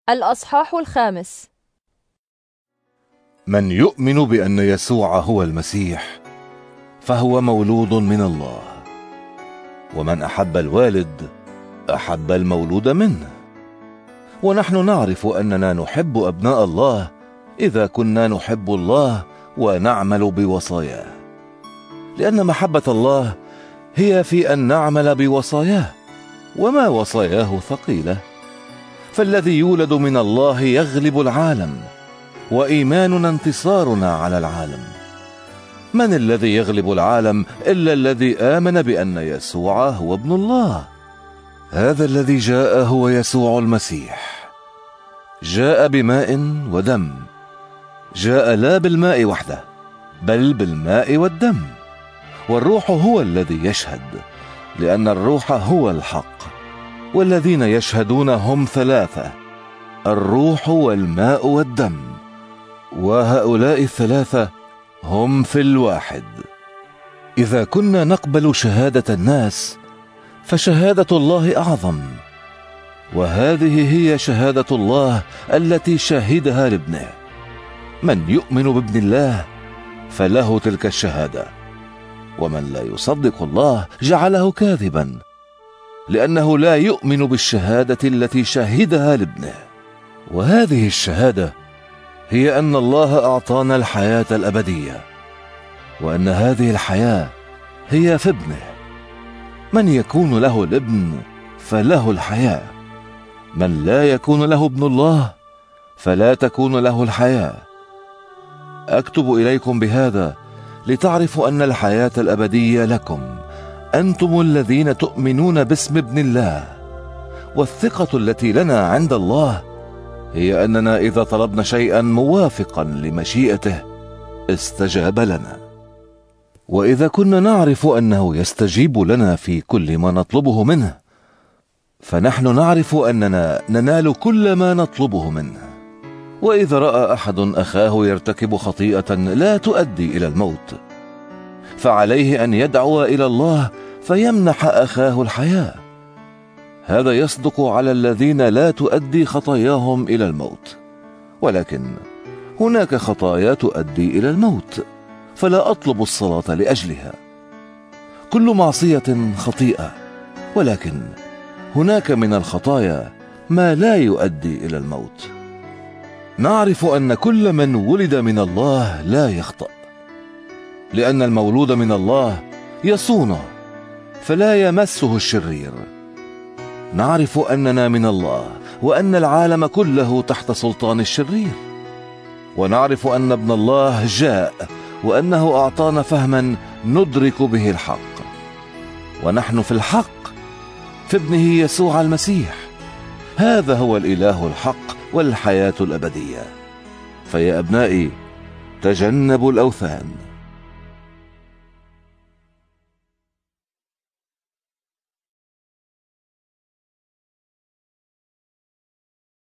الأصحاح 5. من يؤمن بأن يسوع هو المسيح فهو مولود من الله، ومن أحب الوالد أحب المولود منه. ونحن نعرف أننا نحب أبناء الله إذا كنا نحب الله ونعمل بوصاياه، لأن محبة الله هي في أن نعمل بوصاياه، وما وصاياه ثقيلة. فالذي يولد من الله يغلب العالم، وإيماننا انتصارنا على العالم. من الذي يغلب العالم إلا الذي آمن بأن يسوع هو ابن الله؟ هذا الذي جاء هو يسوع المسيح، جاء بماء ودم، جاء لا بالماء وحده بل بالماء والدم، والروح هو الذي يشهد، لأن الروح هو الحق، والذين يشهدون هم ثلاثة: الروح والماء والدم، وهؤلاء الثلاثة هم في الواحد. إذا كنا نقبل شهادة الناس فشهادة الله أعظم، وهذه هي شهادة الله التي شهدها لابنه. من يؤمن بابن الله فله تلك الشهادة، ومن لا يصدق الله جعله كاذبا، لأنه لا يؤمن بالشهادة التي شهدها لابنه. وهذه الشهادة هي أن الله أعطانا الحياة الأبدية، وأن هذه الحياة هي في ابنه. من يكون له الابن فله الحياة، من لا يكون له ابن الله فلا تكون له الحياة. أكتب إليكم بهذا لتعرفوا أن الحياة الأبدية لكم أنتم الذين تؤمنون باسم ابن الله. والثقة التي لنا عند الله هي أننا إذا طلبنا شيئا موافقا لمشيئته استجاب لنا. وإذا كنا نعرف أنه يستجيب لنا في كل ما نطلبه منه، فنحن نعرف أننا ننال كل ما نطلبه منه. وإذا رأى أحد أخاه يرتكب خطيئة لا تؤدي إلى الموت، فعليه أن يدعو إلى الله فيمنح أخاه الحياة. هذا يصدق على الذين لا تؤدي خطاياهم إلى الموت، ولكن هناك خطايا تؤدي إلى الموت، فلا أطلب الصلاة لأجلها. كل معصية خطيئة، ولكن هناك من الخطايا ما لا يؤدي إلى الموت. نعرف أن كل من ولد من الله لا يخطأ، لأن المولود من الله يصونه فلا يمسه الشرير. نعرف أننا من الله، وأن العالم كله تحت سلطان الشرير. ونعرف أن ابن الله جاء، وأنه أعطانا فهما ندرك به الحق. ونحن في الحق في ابنه يسوع المسيح. هذا هو الإله الحق والحياة الأبدية. فيا أبنائي، تجنبوا الأوثان.